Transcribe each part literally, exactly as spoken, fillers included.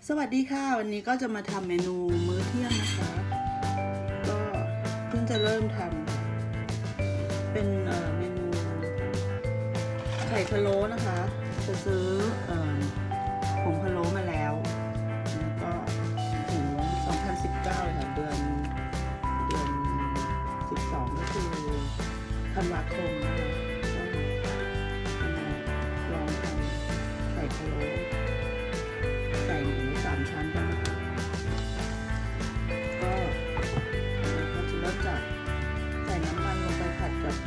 สวัสดีค่ะวันนี้ก็จะมาทำเมนูมื้อเที่ยงนะคะก็เพิ่งจะเริ่มทำเป็นเมนูไข่พะโล้นะคะจะซื้อผงพะโล้มาแล้วก็ถึงสองพันสิบเก้าเลยค่ะเดือนเดือนสิบสองก็คือธันวาคมนะคะก็มาลองทำไข่พะโล้ใส่หมูสามชั้นกันนะคะก็เราก็จะเริ่มจากใส่น้ำมันลงไปผัดกับ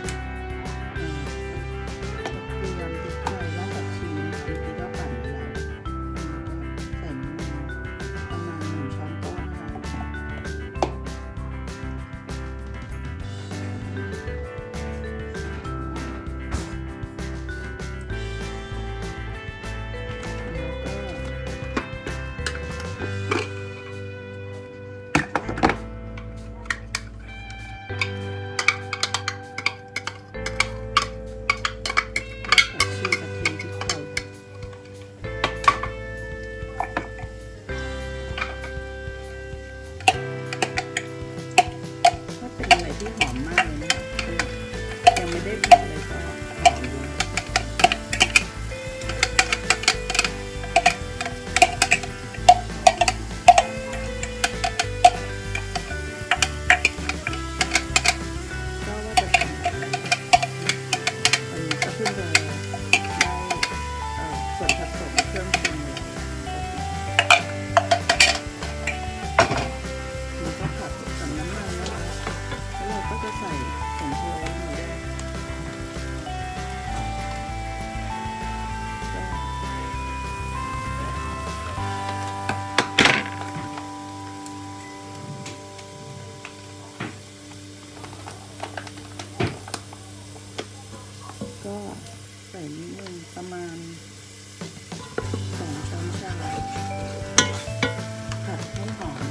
เกลือพริกไทยรากผักชีพริกก็ปั่นแล้วใส่น้ำมันประมาณหนึ่งช้อนโต๊ะนะคะที่หอมมากเลยนะคะยังไม่ได้ผัดเลยก็หอมเลยก็ว่าจะทำวันนี้ก็เพิ่งจะได้ส่วนผสมเครื่องปรุงแล้วก็ผัดกับน้ำมันนะคะแล้วเราก็จะใส่ผงพะโล้มาด้วยก็ใส่นิดนึงประมาณสองช้อนชาผัดให้หอม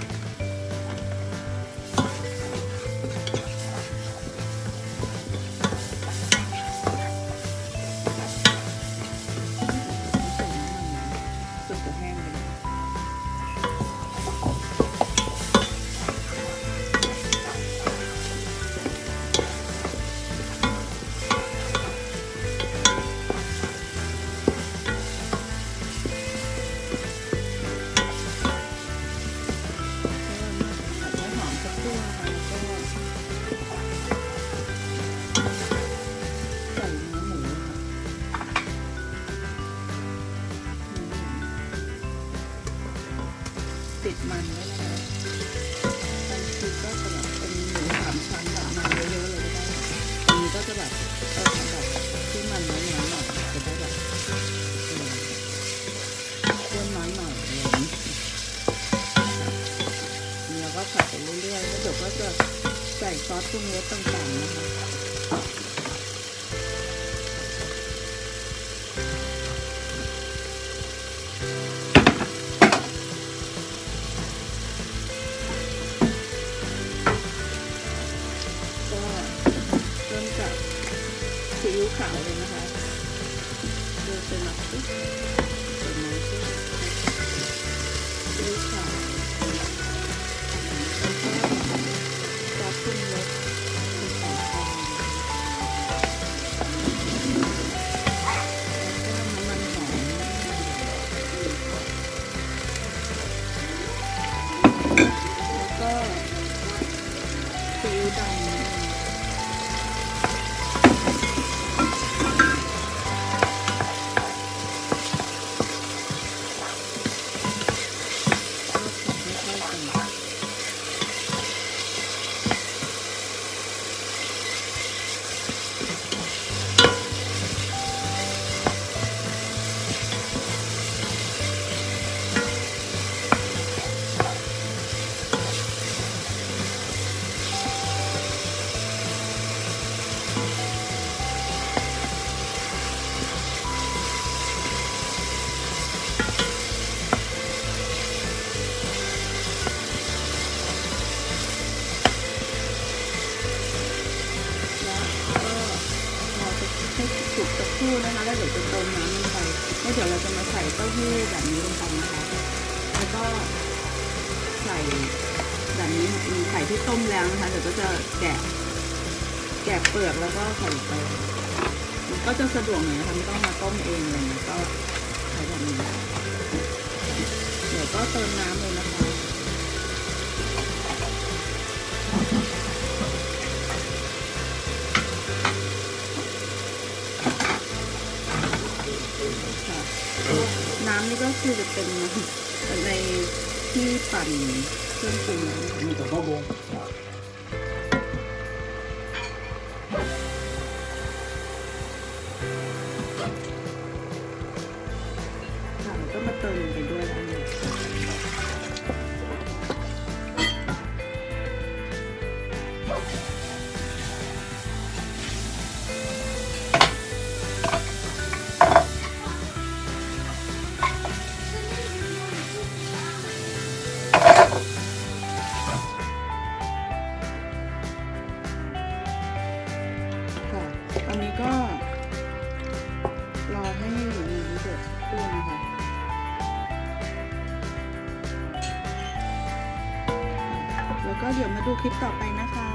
ติดมันไว้นะคะบางทีก็จะแบบเป็นหมูสามชั้นแบบมันเยอะๆเลยก็ได้อันนี้ก็จะแบบเออแบบที่มันน้อยๆหน่อยจะได้แบบอ้วนน้อยหน่อยอะไรอย่างนี้แล้วก็ผัดไปเรื่อยๆแล้วเดี๋ยวก็จะใส่ซอสปรุงรสต่างๆนะคะซีอิ๊วขาวเลยนะคะดูเป็นแบบนี้เป็นน้ำซุปซีอิ๊วขาวแล้วก็ซอสปรุงรสมีสองฟองแล้วก็น้ำมันหอมแล้วก็ซีอิ๊วดำสักครู่นะคะแล้วเดี๋ยวจะเติมน้ำลงไปแล้วเดี๋ยวเราจะมาใส่เต้าหู้แบบนี้ลงไปนะคะข่ที่ต้มแล้วนะคะเดี๋ยวก็จะแกะแกะเปลือกแล้วก็ใส่ไปมันก็จะสะดวกหน่อยนะคะไม่ต้องมาต้มเองอะไรเงี้ยก็ใช้แบบนี้เดี๋ยวก็เติมน้ำเลยนะคะน้ำนี่ก็คือจะเป็นในที่ปั่นเครื่องปรุงนี่แต่ก็บงค่ะก็มาเติมไปด้วยแล้วเนี่ยอันนี้ก็รอให้น้ำเดือดสักครู่นะคะแล้วก็เดี๋ยวมาดูคลิปต่อไปนะคะ